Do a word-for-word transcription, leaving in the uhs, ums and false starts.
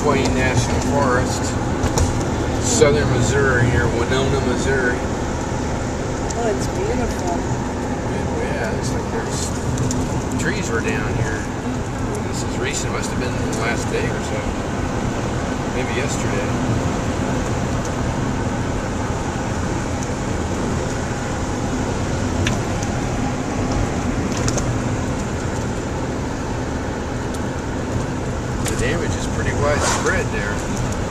Twain National Forest, southern Missouri, or Winona, Missouri. Oh, it's beautiful. Yeah, it's like there's trees were down here. This is recent, must have been the last day or so. Maybe yesterday. The damage is pretty widespread there.